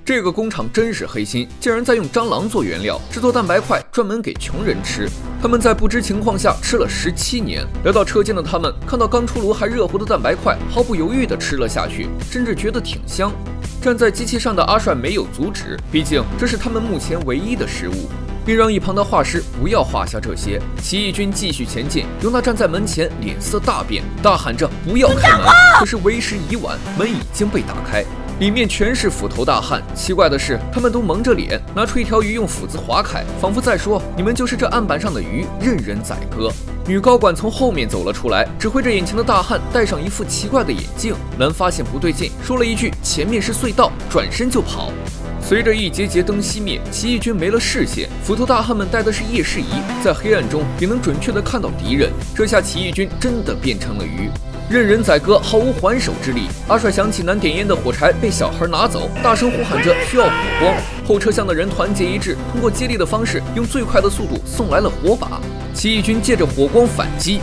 这个工厂真是黑心，竟然在用蟑螂做原料制作蛋白块，专门给穷人吃。他们在不知情况下吃了17年。来到车间的他们看到刚出炉还热乎的蛋白块，毫不犹豫地吃了下去，甚至觉得挺香。站在机器上的阿帅没有阻止，毕竟这是他们目前唯一的食物，并让一旁的画师不要画下这些。起义军继续前进，尤娜站在门前，脸色大变，大喊着不要开门。可是为时已晚，门已经被打开。里面全是斧头大汉，奇怪的是，他们都蒙着脸，拿出一条鱼用斧子划开，仿佛在说：“你们就是这案板上的鱼，任人宰割。”女高管从后面走了出来，指挥着眼前的大汉戴上一副奇怪的眼镜。兰发现不对劲，说了一句：“前面是隧道”，转身就跑。随着一节节灯熄灭，起义军没了视线，斧头大汉们带的是夜视仪，在黑暗中也能准确地看到敌人。这下起义军真的变成了鱼。任人宰割，毫无还手之力。阿帅想起难点烟的火柴被小孩拿走，大声呼喊着需要火光。后车厢的人团结一致，通过接力的方式，用最快的速度送来了火把。起义军借着火光反击。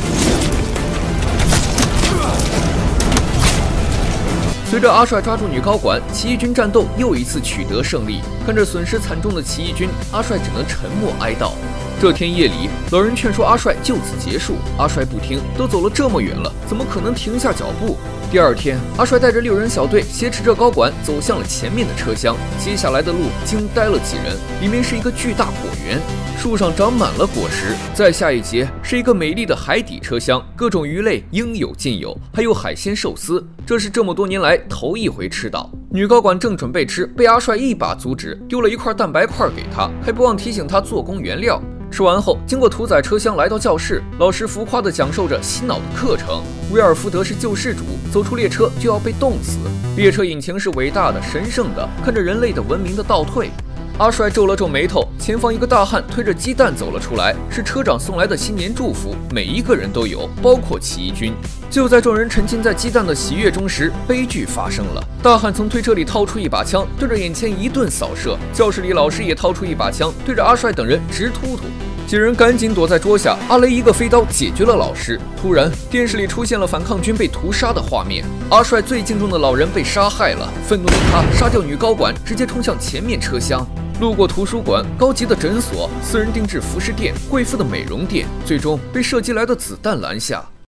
随着阿帅抓住女高管，起义军战斗又一次取得胜利。看着损失惨重的起义军，阿帅只能沉默哀悼。这天夜里，老人劝说阿帅就此结束，阿帅不听，都走了这么远了，怎么可能停下脚步？第二天，阿帅带着6人小队挟持着高管走向了前面的车厢。接下来的路惊呆了几人，里面是一个巨大果园，树上长满了果实。再下一节是一个美丽的海底车厢，各种鱼类应有尽有，还有海鲜寿司，这是这么多年来头一回吃到。女高管正准备吃，被阿帅一把阻止，丢了一块蛋白块给她，还不忘提醒她做工原料。吃完后，经过屠宰车厢来到教室，老师浮夸地讲授着洗脑的课程。威尔福德是救世主，走出列车就要被冻死。列车引擎是伟大的、神圣的，看着人类的文明的倒退。阿帅皱了皱眉头，前方一个大汉推着鸡蛋走了出来，是车长送来的新年祝福，每一个人都有，包括起义军。就在众人沉浸在鸡蛋的喜悦中时，悲剧发生了。大汉从推车里掏出一把枪，对着眼前一顿扫射。教室里老师也掏出一把枪，对着阿帅等人直突突。几人赶紧躲在桌下，阿雷一个飞刀解决了老师。突然，电视里出现了反抗军被屠杀的画面，阿帅最敬重的老人被杀害了。愤怒的他杀掉女高管，直接冲向前面车厢。路过图书馆、高级的诊所、私人定制服饰店、贵妇的美容店，最终被射击来的子弹拦下。